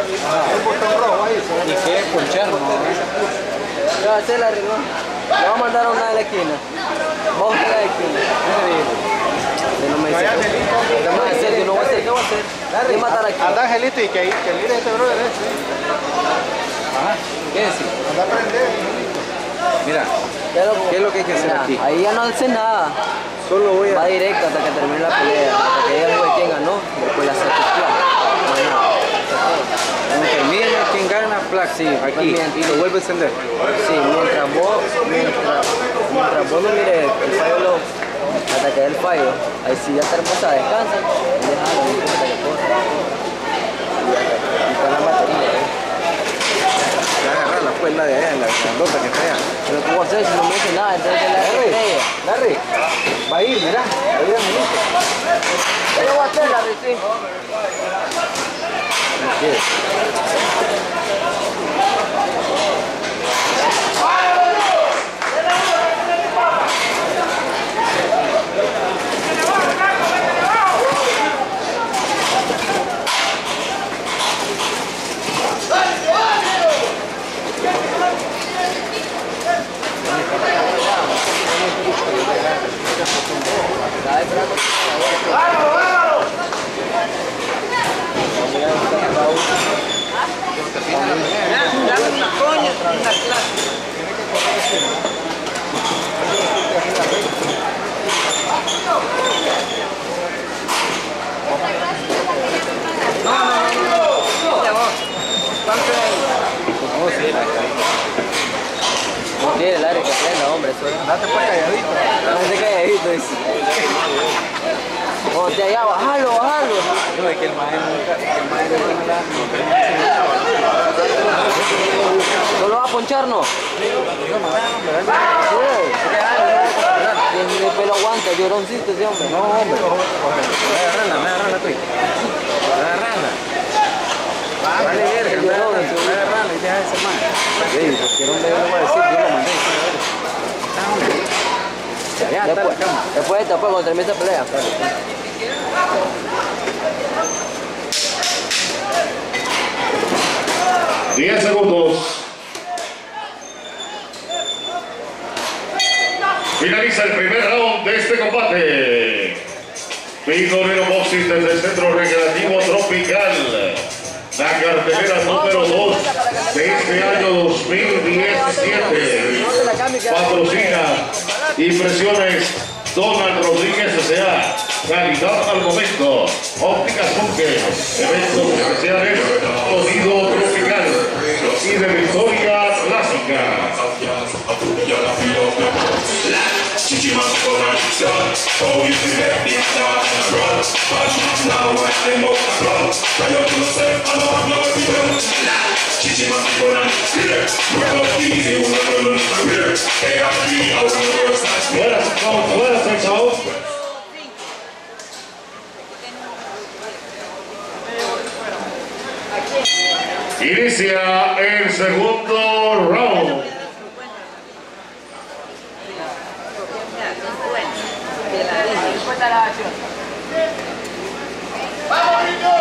El botón rojo ahí. ¿Y qué es ponchar, no? Le va a hacer la arregló. Le va a mandar a una de la esquina. Vamos a la esquina. No me dice. No voy a hacer, yo no voy a hacer, ¿qué voy a hacer? Voy a matar aquí. Anda, Angelito, y que mire este brother este. Ajá. ¿Qué decir? Anda a prender. Mira, ¿qué es lo que hay que hacer aquí? Ahí ya no hace nada. Solo voy Va a... directo hasta que termine la pelea. Hasta que diga quién ganó. Después la satisfacción. No hay nada. Cuando termine, ¿quién gana? Plac, sí, aquí. Y lo vuelve a encender. Sí, mientras vos no mires el fallo, hasta que dé el fallo, ahí sí ya está hermosa, descansa, y déjalo, no importa qué cosa. Y con la batería, Ya agarrar la puerta de allá, la grandota que está allá. Pero ¿qué voy a hacer si no me dice nada? Entonces la estrella. Larry, va a ir, mira. Va a ir a mi hijo. ¿Qué le voy a hacer, Larry? Sí. No quiere el aire que prenda, hombre, eso es. Date pues calladito. Date calladito, dice. Oh, de allá, bájalo. No, es que el maestro nunca... ¿Solo va a poncharnos? Sí. El pelo aguanta, lloroncito ese hombre. No, hombre. Agarrala, tú. Agarrala. Vale, verga, agarrala y deja ese man. Sí, porque no le voy a decir, yo lo mandé. Ya está la cama. Después cuando termine esta pelea. 10 segundos. Finaliza el primer round de este combate. Pidonero Boxing desde el Centro Recreativo Tropical. La cartelera número 2 de este año 2017. Patrocina Impresiones Donald Rodríguez S.A. Calidad al momento. Ópticas Bunker. Eventos especiales. Sonido tropical. Y de Victoria Clásica. Inicia el segundo round. ¡Vamos, niño!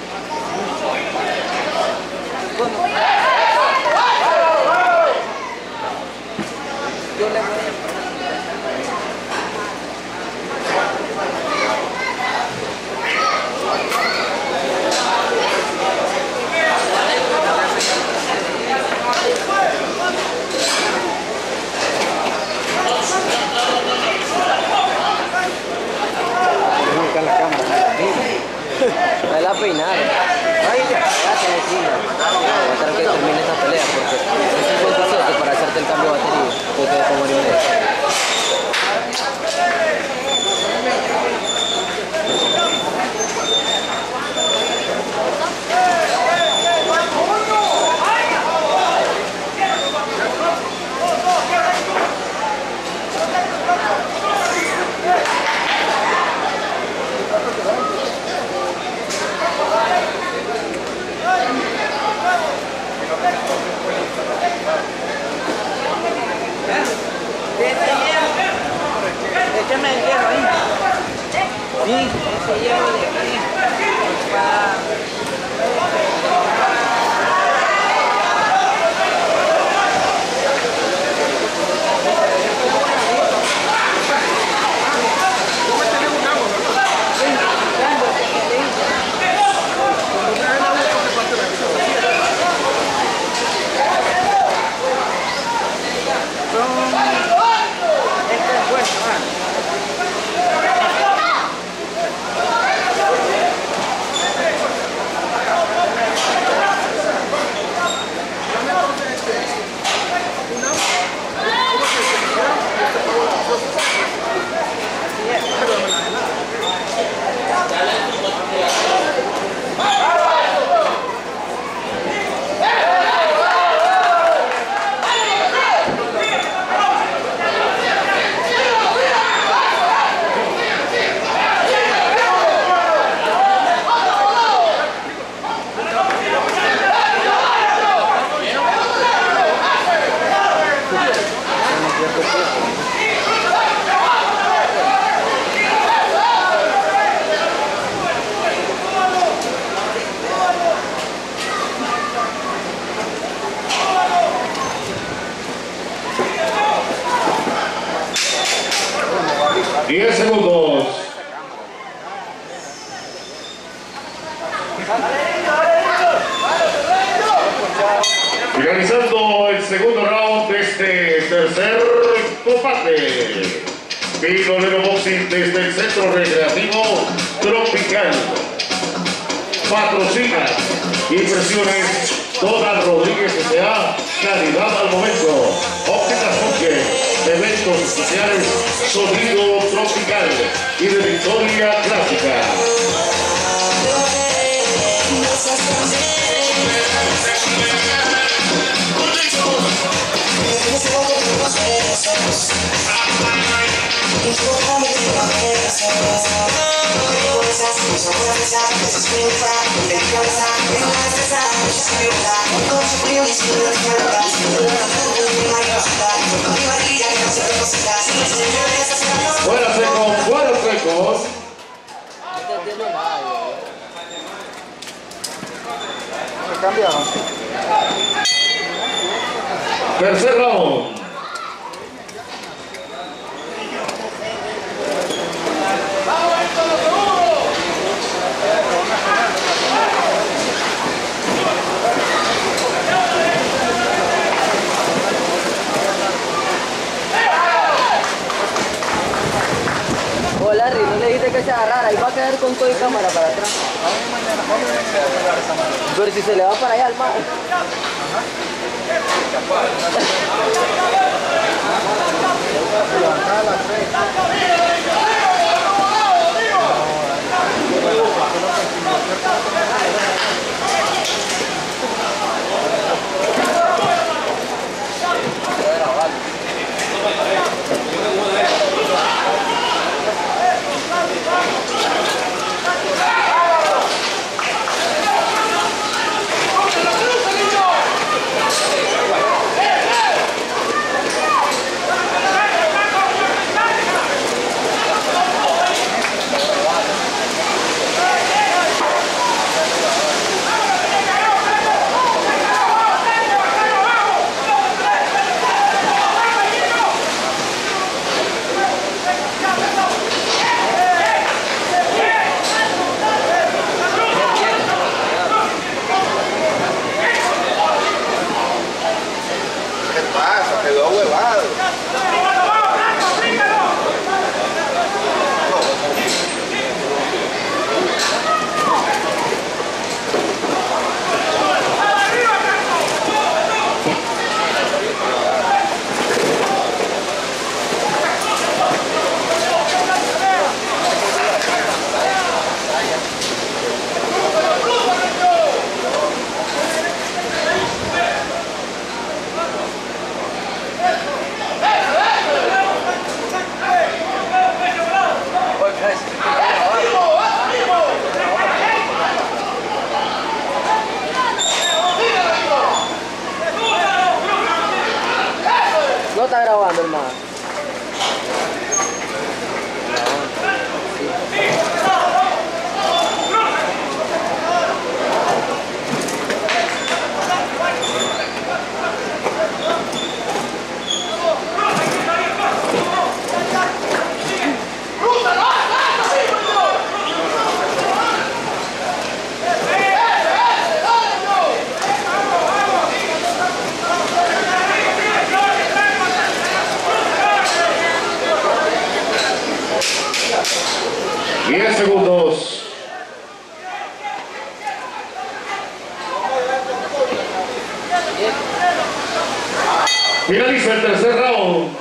Me la peinaron. Ay, ya tiene fila. Voy a tratar que termine esta pelea porque es 57 para hacerte el cambio de batería. Porque como nivel. Échame el hierro ahí. Sí, ese hierro de aquí. Finalizando el segundo round de este tercer combate. Pionero Boxing desde el Centro Recreativo Tropical. Patrocina Impresiones Donald Rodríguez S.A. Calidad al momento. Ópticas Funke. Eventos especiales. Sonido Tropical. Y de Victoria Clásica. Fuera seco, fuera seco. Cambiaron. Tercer round. Oh, Larry, no le dijiste que se agarrara, iba a quedar con todo y cámara para atrás. Pero si se le va para allá al mar. Quedó huevado. No está grabando, hermano. Segundos. Finaliza el tercer round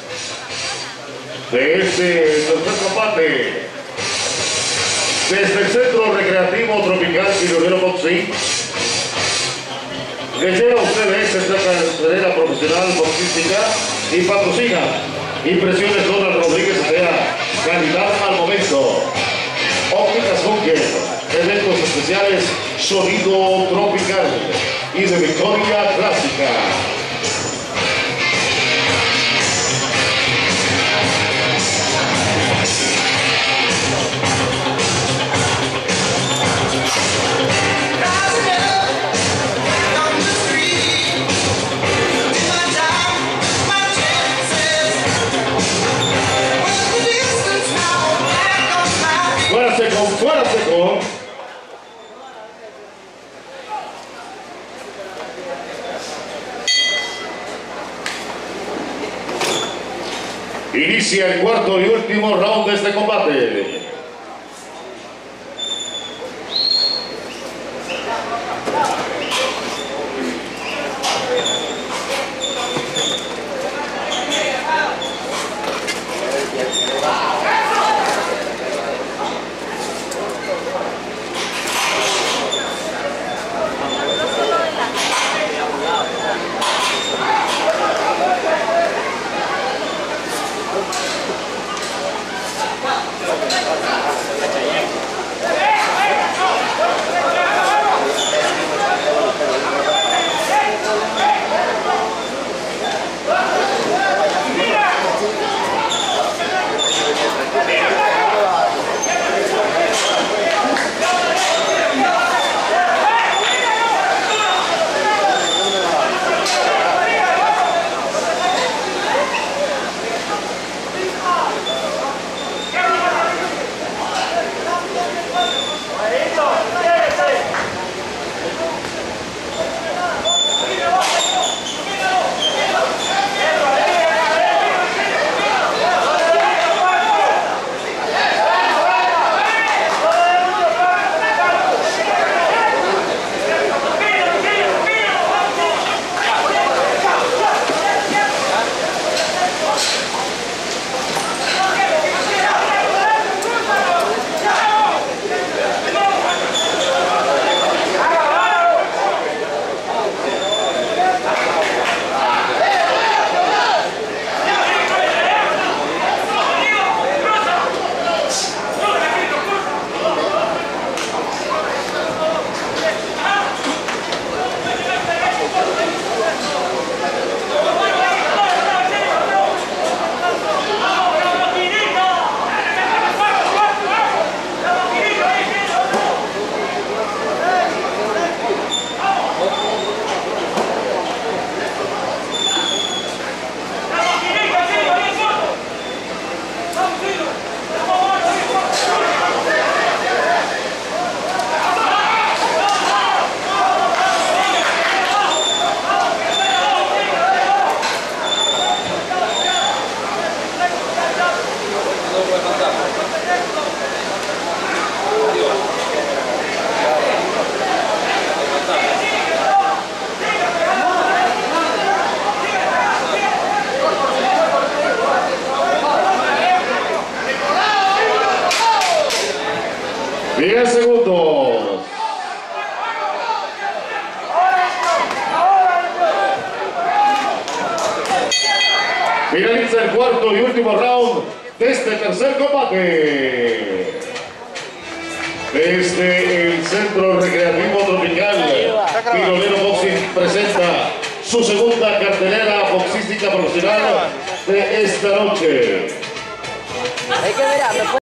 de este tercer combate desde el Centro Recreativo Tropical Pionero Boxing. Le lleva a ustedes esta carrera profesional boxística y patrocina Impresiones Donald Rodríguez S.A. Calidad al momento. Ópticas Funke, eventos especiales, sonido tropical y de Victoria Clásica. Fuera seco, fuera seco. Inicia el cuarto y último round de este combate. Finaliza el cuarto y último round de este tercer combate. Desde el Centro Recreativo Tropical, Pionero Boxing presenta su segunda cartelera boxística profesional de esta noche. Hay que ver,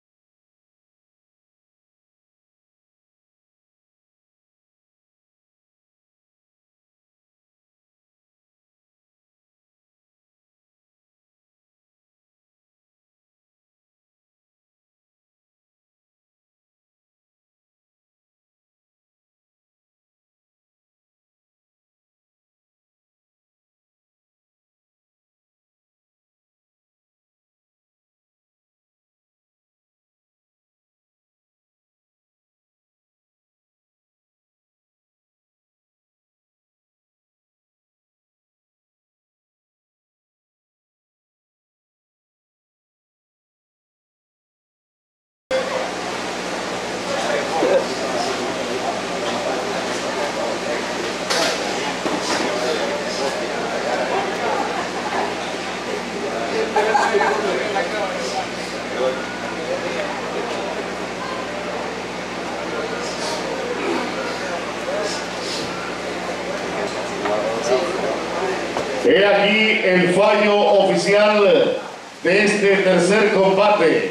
He aquí el fallo oficial de este tercer combate.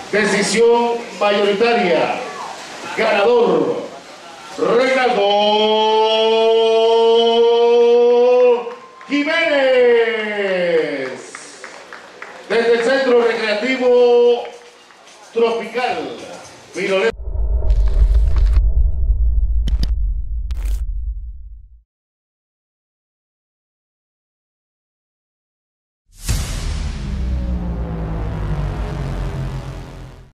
Decisión mayoritaria. Ganador, Reinaldo